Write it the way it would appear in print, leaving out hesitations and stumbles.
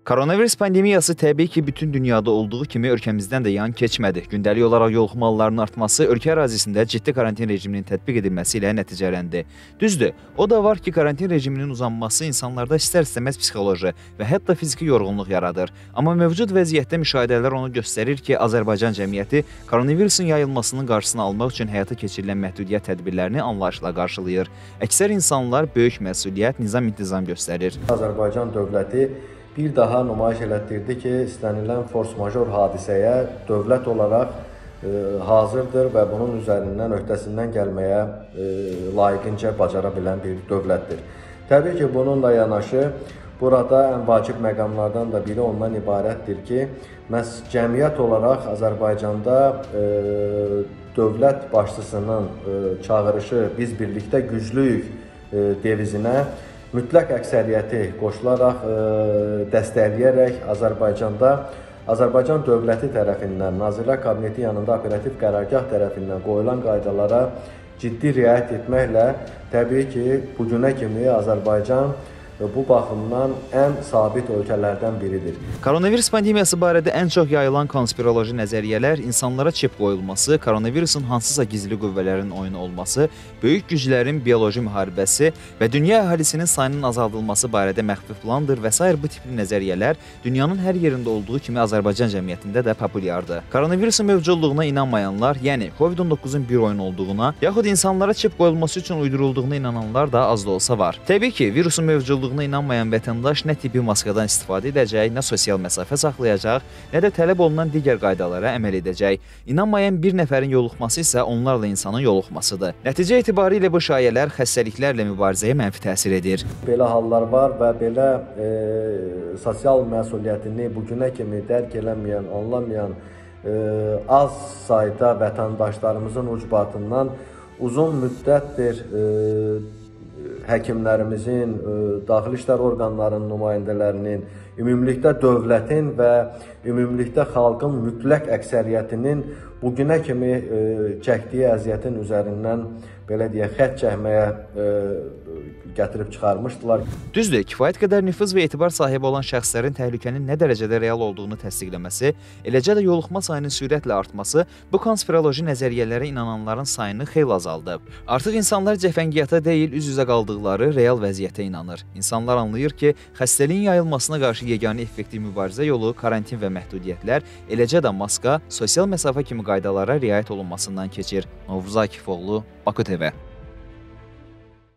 Koronavirus pandemiyası təbii ki, bütün dünyada olduğu kimi ölkəmizdən də yan keçmədi. Gündəlik olaraq yoluxmaların artması ölkə ərazisində ciddi karantin rejiminin tətbiq edilməsi ilə nəticələndi. Düzdür, o da var ki, karantin rejiminin uzanması insanlarda istər-istəməz psixoloji və hətta fiziki yorğunluq yaradır. Amma mövcud vəziyyətdə müşahidələr onu göstərir ki, Azərbaycan cəmiyyəti koronavirusun yayılmasının qarşısını almaq üçün həyata keçirilən məhdudiyyət tədbirlərini anlayışla qarşılayır. Əksər insanlar böyük məsuliyyət, nizam-intizam göstərir. Azərbaycan dövləti bir daha nümayiş elətdirdi ki, istənilən force-major hadisəyə dövlət olaraq hazırdır və bunun üzərindən, öhdəsindən gəlməyə layiqincə bacara bilən bir dövlətdir. Təbii ki, bununla yanaşı, burada ən vacib məqamlardan da biri ondan ibarətdir ki, məhz cəmiyyət olaraq Azərbaycanda dövlət başçısının çağırışı "Biz birlikdə güclüyük" devizinə mütləq əksəriyyəti qoşularaq, dəstəkləyərək Azərbaycan dövləti tərəfindən, Nazirlər Kabineti yanında operativ qərargah tərəfindən qoyulan qaydalara ciddi riayət etməklə təbii ki, bu günə kimi Azərbaycan bu baxımdan ən sabit ölkələrdən biridir. Koronavirus pandemiyası barədə ən çox yayılan konspiroloji nəzəriyyələr, insanlara çip qoyulması, koronavirusun hansısa gizli qüvvələrin oyunu olması, böyük güclərin bioloji müharibəsi və dünya əhalisinin sayının azaldılması barədə məxfi plandır və s. bu tipli nəzəriyyələr dünyanın hər yerində olduğu kimi Azərbaycan cəmiyyətində də populyardır. Koronavirusun mövcudluğuna inanmayanlar, yəni COVID-19-un bir oyun olduğuna, yaxud insanlara çip qoyulması üçün uydurulduğuna inananlar da az da olsa var. Təbii ki, virusun mövcudluğuna inanmayan vətəndaş nə tipi maskadan istifadə edəcək, nə sosial məsafə saxlayacaq, nə də tələb olunan digər qaydalara əməl edəcək. İnanmayan bir nəfərin yoluxması isə onlarla insanın yoluxmasıdır. Nəticə etibarilə bu şayələr xəstəliklərlə mübarizəyə mənfi təsir edir. Belə hallar var və belə sosial məsuliyyətini bugünə kimi dərk eləməyən, anlamayan az sayda vətəndaşlarımızın ucbatından uzun müddətdir həkimlərimizin, daxili işlər orqanlarının nümayəndələrinin, ümumilikdə dövlətin və ümumilikdə xalqın mütləq əksəriyyətinin bugünə kimi çəkdiyi əziyyətin üzərindən belə deyək, xətt çəkməyə gətirib çıxarmışdılar. Düzdür, kifayət qədər nüfuz və etibar sahibi olan şəxslərin təhlükənin nə dərəcədə real olduğunu təsdiqləməsi, eləcə də yoluxma sayının sürətlə artması bu konspiroloji nəzəriyyələrə inananların sayını xeyli azaldıb. Artıq insanlar cəfəngiyyata deyil, üz-üzə qaldıqları real vəziyyətə inanır. İnsanlar anlayır ki, xəstəliyin yayılmasına qarşı yeganə effektiv mübarizə yolu karantin və məhdudiyyətlər, eləcə də maska, sosial məsafə kimi qaydalara riayət olunmasından keçir. Novuz Akifoğlu, Baku TV.